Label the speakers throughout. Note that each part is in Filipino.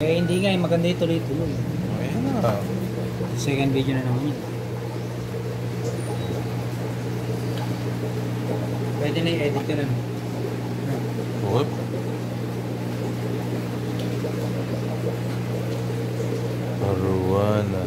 Speaker 1: Eh hindi nga, maganda yung tuloy-tuloy.
Speaker 2: Ayan na.
Speaker 1: Second video na naman yun. Pwede na i-edit ko na.
Speaker 2: Whoop. Arowana.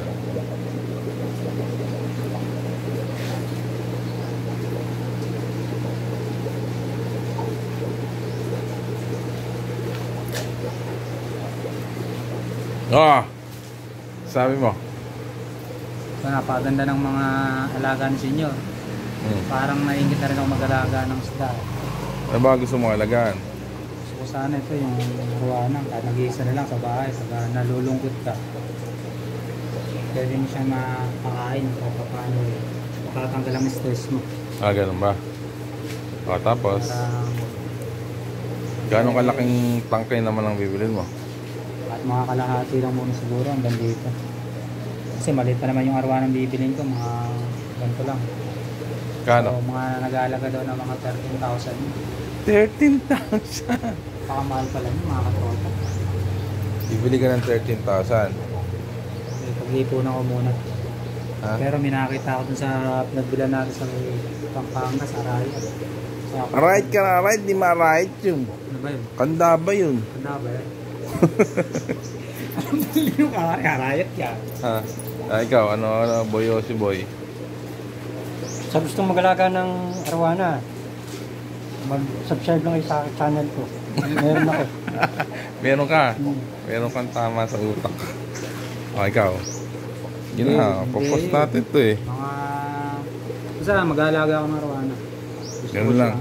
Speaker 2: Sabi mo?
Speaker 1: So, napaganda ng mga alaga ni Senyor. Parang naingit na rin ako mag-alaga ng isda.
Speaker 2: Ano ba gusto mo alagaan?
Speaker 1: Gusto ko sana ito yung ruwanang, kahit nag-iisa na lang sa bahay, pag nalulungkot ka. Pwede mo siya mapakain o paano eh. Matatanggal ang stress mo.
Speaker 2: Ganun ba? Tapos?
Speaker 1: Parang,
Speaker 2: Gano'ng kalaking tangkay naman ang bibilin mo?
Speaker 1: at mga kalahati lang muna siguro hanggang dito. Kasi maliit pa naman yung arwanang bibilin ko, mga ganito lang.
Speaker 2: Kano?
Speaker 1: So, mga nag-aalaga daw ng mga 13,000.
Speaker 2: 13,000!
Speaker 1: Pakamahal pala yun, mga katropa.
Speaker 2: Bibili ka ng 13,000.
Speaker 1: Pag-iipunan ko muna.
Speaker 2: Ha?
Speaker 1: Pero minakita ako dun sa nagbilan natin sa Pampanga, sa Arayat.
Speaker 2: Arayat ka na, Arayat, di ma-Arayat yun.
Speaker 1: Ano ba yun?
Speaker 2: Kanda ba yun?
Speaker 1: Kanda ba yun? Alam mo yung Arayat yan.
Speaker 2: Ikaw, ano, boy o si boy?
Speaker 1: Sa gustong mag-alaga ng arwana, mag-subscribe lang kayo sa channel ko. Meron ako.
Speaker 2: Meron ka? Meron kang tama sa utak. Ikaw? Yun na, popost natin ito eh.
Speaker 1: Basta mag-aalaga ako ng arwana.
Speaker 2: Ganun lang.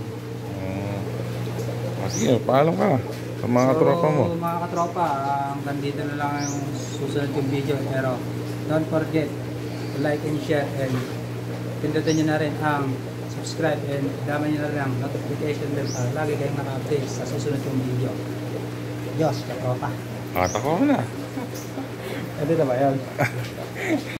Speaker 2: Sige, paalam ka sa mga tropa mo.
Speaker 1: Mga katropa, hanggang dito na lang yung susunod yung video. Pero don't forget to like and share and pindutin nyo na rin ang subscribe and daman nyo na rin ang notification bell para lagi kayong naka-update sa susunod yung video. Diyos, katropa.
Speaker 2: Ako na.
Speaker 1: Pwede na ba yan?